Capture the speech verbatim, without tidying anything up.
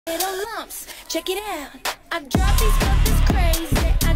Little lumps, check it out. I drop these fuckers crazy. I